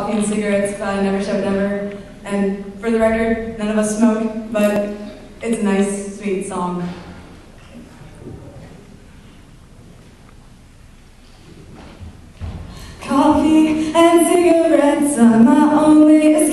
Coffee and Cigarettes by Never Shout Never. And for the record, none of us smoke, but it's a nice, sweet song. Coffee and cigarettes are my only